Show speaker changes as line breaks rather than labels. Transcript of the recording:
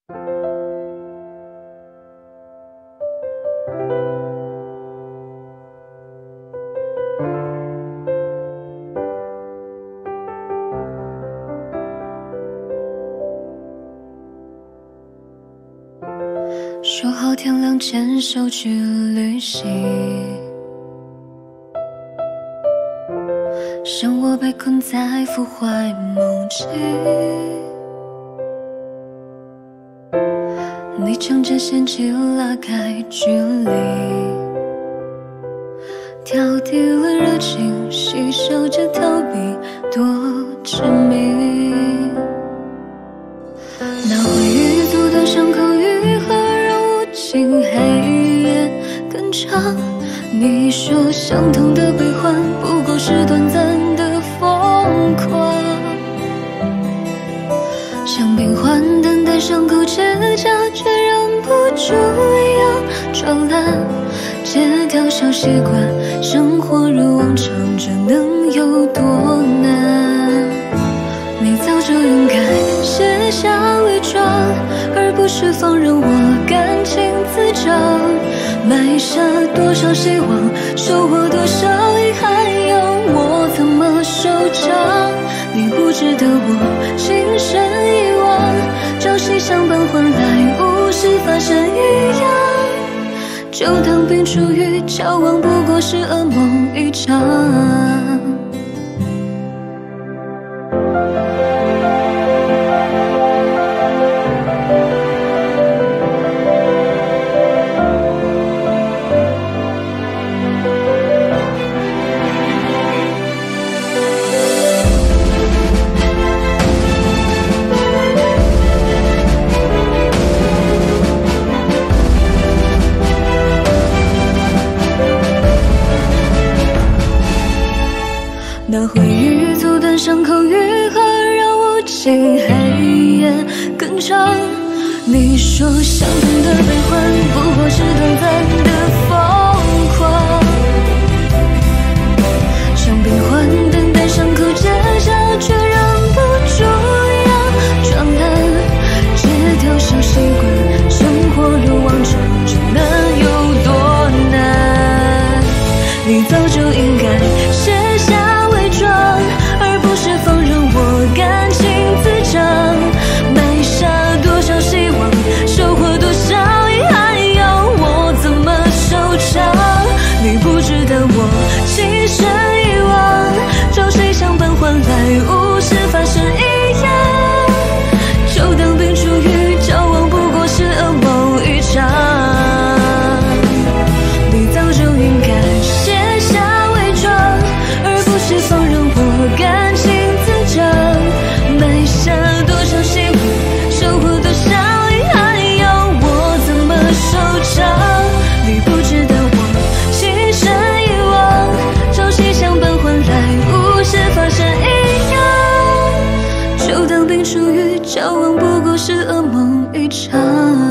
说好天亮牵手去旅行，剩我被困在腐坏梦境。你乘着陷阱拉开距离，调低了热情，嬉笑着逃避，多致命。那回忆阻断伤口愈合，让无尽黑夜更长。你说相同的悲欢不过是短暂的疯狂，像病患等待伤口结痂，却忍不住一样抓烂。戒掉小习惯，生活如往常，这能有多难？你早就应该卸下伪装，而不是放任我感情滋长。埋下多少希望，收获多少遗憾，要我怎么收场？你不值得我情深一往，朝夕相伴换来无事发生一样。就当并处于交往，不过是噩梦一场。那回忆阻断伤口愈合，让无尽黑夜更长。你说相同的悲欢不过是短暂的疯狂，像病患等待伤口结痂，却忍不住要抓烂。戒掉小习惯，生活如往常，这能有多难？你早就应该卸下而不是放任我感情滋长。埋下多少希望，收获多少遗憾，要我怎么收场？你不值得我情深一往，朝夕相伴换来无事发生一样。就当并处于交往，不过是噩梦一场。你早就应该卸下伪装，而不是放任我感情滋长。埋下多少希望，收获多少遗憾，要我怎么收场？你不值得我情深一往，朝夕相伴换来无事发生一样。就当并处于交往，不过是噩梦一场。